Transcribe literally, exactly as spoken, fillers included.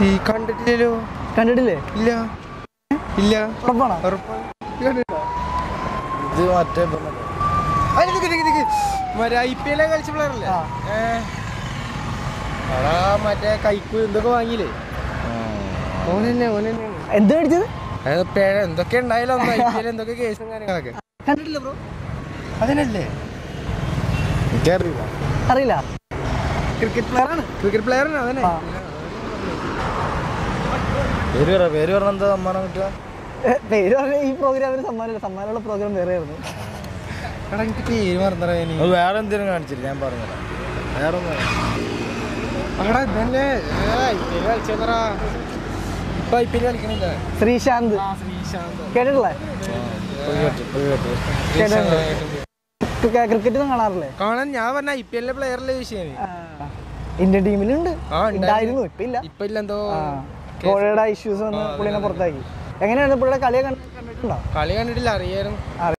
കണ്ടിട്ടില്ലല്ലോ. കണ്ടിട്ടില്ലേ? ഇല്ല ഇല്ല. ഉറപ്പാണോ? ഇത് മറ്റേ മറ്റേ ഐ പി എൽ കളിച്ച പിള്ളേരല്ലേ? എടാ മറ്റേ കൈക്ക് എന്തൊക്കെ വാങ്ങിയില്ലേ? ഓനെന്നെ ഓനെന്നെ. എന്ത് മേടിച്ചത്? പിഴ എന്തൊക്കെ ഉണ്ടായാലോ ഐ പി എൽ എന്തൊക്കെ കേസും കാര്യങ്ങളൊക്കെ. കണ്ടിട്ടില്ല ബ്രോ? അതിനല്ലേ എനിക്കറിയില്ല. അറിയില്ല. ക്രിക്കറ്റ് പ്ലെയർ ആണ്. ക്രിക്കറ്റ് പ്ലെയറാണ് അതന്നെ. പേര് പറ പേര് പറഞ്ഞ എന്താ സമ്മാനം കിട്ടുക? പേര് പറഞ്ഞ ഈ പ്രോഗ്രാമിന് സമ്മാനമില്ല. സമ്മാനമുള്ള പ്രോഗ്രാം വേറെ ആയിരുന്നു. എടാ എനിക്ക് പേര് മറന്നറിയാ. വേറെ എന്തെങ്കിലും കാണിച്ചില്ല, ഞാൻ പറഞ്ഞതാ. വേറെ ഒന്നും എടാ ഇതല്ലേ ഐ പി എൽ കളിച്ചേക്കറാ. ഇപ്പൊ ഐ പി എൽ കളിക്കണില്ല. ശ്രീശാന്ത് ശ്രീശാന്ത് കേട്ടിട്ടില്ലേ? ക്രിക്കറ്റ് കാണാറില്ലേ? കാണാൻ ഞാൻ പറഞ്ഞ ഐ പി എല്ലിലെ പ്ലെയറിലെ വിഷയം ഇന്ത്യൻ ടീമിലുണ്ട്. ഉണ്ടായിരുന്നു, ഇപ്പൊ ഇല്ല. ഇപ്പൊ ഇല്ല. എന്തോ കോഴയുടെ ഇഷ്യൂസ് വന്ന് പുള്ളിനെ പുറത്താക്കി. എങ്ങനെയാണ് പുള്ളിയുടെ കളിയെ കണ്ടിട്ടുണ്ടോ? കളി കണ്ടിട്ടില്ല, അറിയായിരുന്നു.